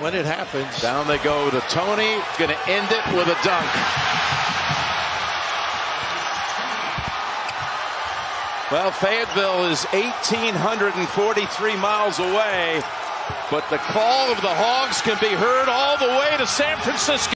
when it happens. Down they go to Tony. Going to end it with a dunk. Well, Fayetteville is 1,843 miles away, but the call of the Hogs can be heard all the way to San Francisco.